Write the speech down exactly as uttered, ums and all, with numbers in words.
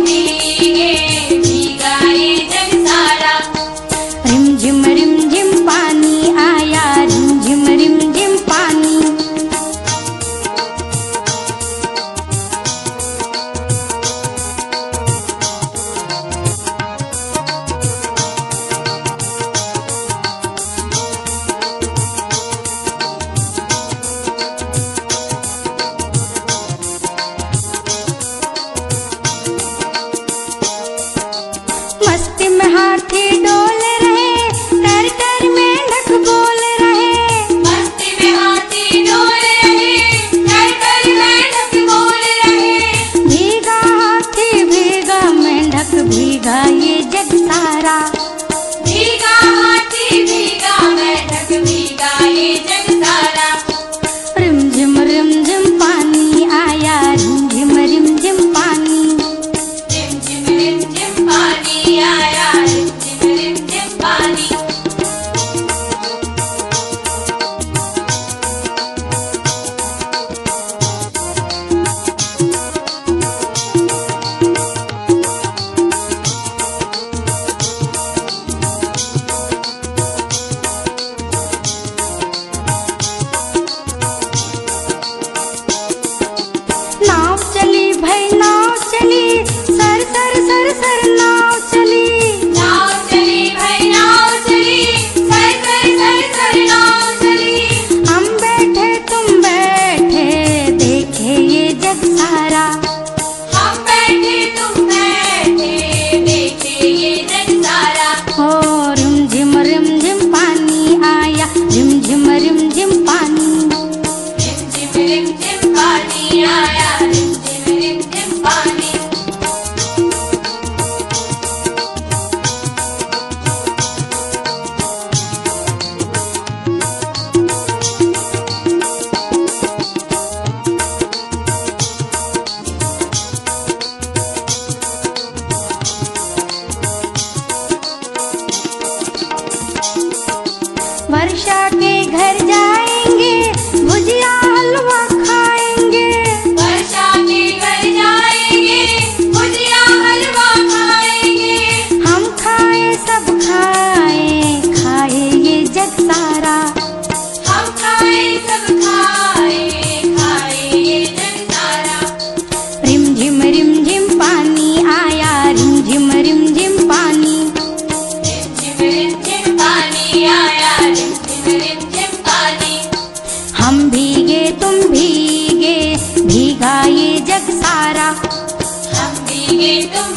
भीगे भीगा ये जग सारा। रिमझिम रिमझिम पानी आया, रिमझिम रिमझिम पानी। मस्ती में हाथी डोल रहे, कर कर मेंढक बोल रहे। मस्ती में हाथी डोल रहे, कर कर मेंढक बोल रहे। भीगा हाथी भीगा मेंढक भीगा ये जग सारा। भीगा हाथी भीगा मेंढक भीगा ये जग सारा। रिमझिम रिमझिम पानी आया, रिमझिम रिमझिम पानी। रिमझिम रिमझिम पानी आया, रिमझिम रिमझिम पानी। नाव चली भई नाव चली, सर सर सर सर नाव चली। नाव चली भई नाव चली, सर सर सर सर नाव चली। हम बैठे तुम बैठे देखे ये जग सारा। हम बैठे तुम बैठे देखे ये जग सारा। हो रिमझिम रिमझिम पानी आया, रिमझिम रिमझिम पानी। रिमझिम रिमझिम पानी आया, रिमझिम रिमझिम पानी। वर्षा के घर जाएंगे, भुजिया हलवा खाएंगे। वर्षा के घर जाएंगे, भुजिया हलवा खाएंगे। हम खाए सब खाए खाए ये जग सारा। हम खाए सब खाए खाए ये जग सारा। रिमझिम रिमझिम पानी आया, रिमझिम रिमझिम पानी। रिमझिम रिमझिम पानी आया, रिमझिम रिमझिम पानी। हम भीगे तुम भीगे भीगा ये जग सारा। हम भीगे तुम